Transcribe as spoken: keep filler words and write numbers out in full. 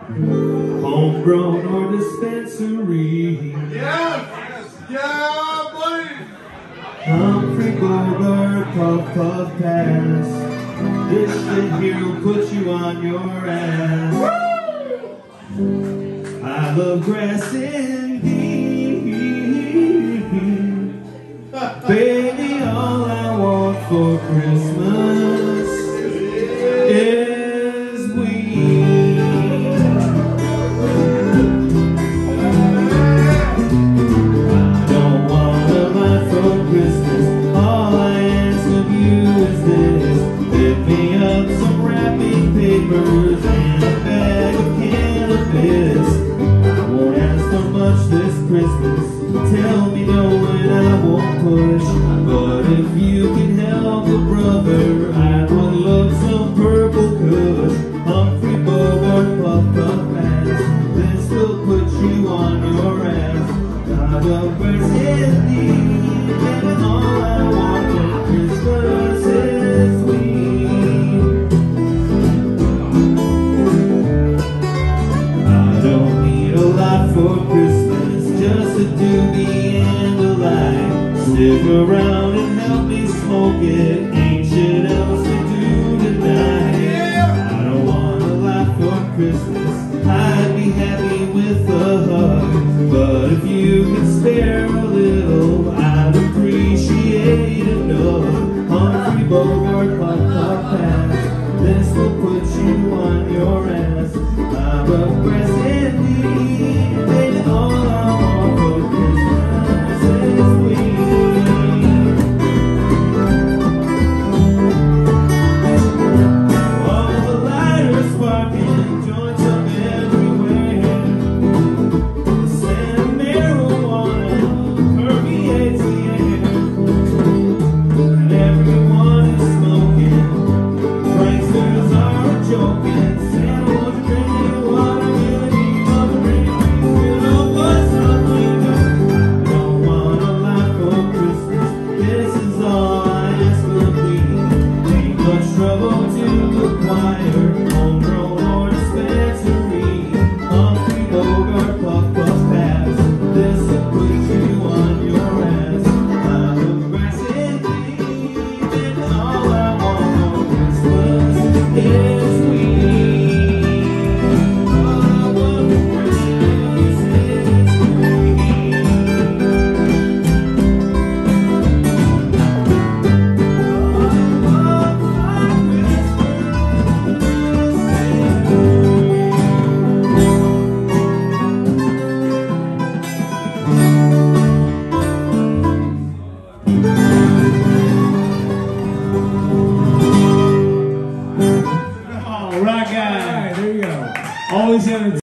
Homegrown or dispensary. Yes! Yeah, buddy! Humphrey Bogart, puff, puff, pass. This shit here will put you on your ass. Woo! I love grass indeed. Baby, all I want for Christmas is weed. I don't want a lot for Christmas. All I ask of you is this: pick me up some wrapping papers and a bag of cannabis. I won't ask for much this Christmas. Tell me no and I won't push. But if you can help a brother, I would love some purple kush. Humphrey Bogart, puff, puff, pass. This will put you on your ass. God of grace indeed, and all I want for Christmas is weed. I don't need a lot for Christmas, just a doobie and a light. Stick around and help me smoke it, ain't shit else to do tonight. I don't want a lot for Christmas, I'd be happy with a hug. But if you can spare a little, I'd appreciate enough. Humphrey Bogart, puff, puff, pass. This will put you on your ass. I'm a grass indeed, baby, all I want for Christmas is weed. All the lighters sparking, joints up everywhere. The scent of marijuana permeates the air, and everyone is smoking. Pranksters are joking. Santa won't drink any water, really, mother drink. You know what's up with us. I don't want a lot for Christmas. This is all I ask of thee. Ain't much trouble to acquire. Homegrown or dispensary. Humphrey Bogart, puff, puff, pass. This will put you on your ass. I'm a grass indeed, and all I want for Christmas is weed. All I want for Christmas is weed. All I want for Christmas All right, guys. There you go. Always have a